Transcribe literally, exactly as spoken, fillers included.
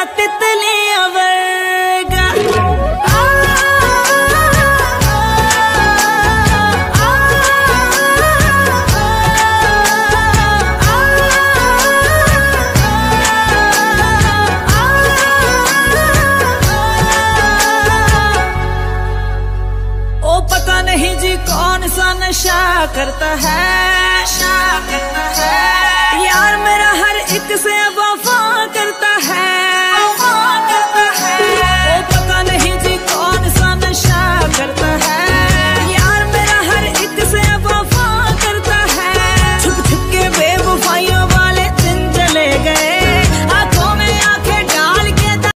तितलियां वर्गा। ओ पता नहीं जी कौन सा नशा करता है, नशा करता है यार मेरा हर एक से वफा